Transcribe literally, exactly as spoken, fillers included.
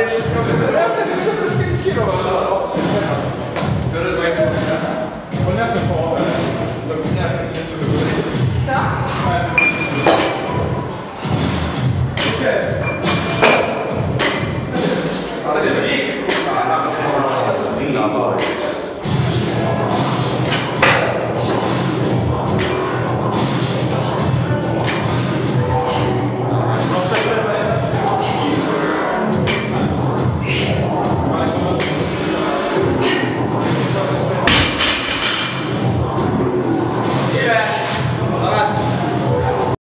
jeszcze sprawdzę, ja wtedy co to jest pięć kilo.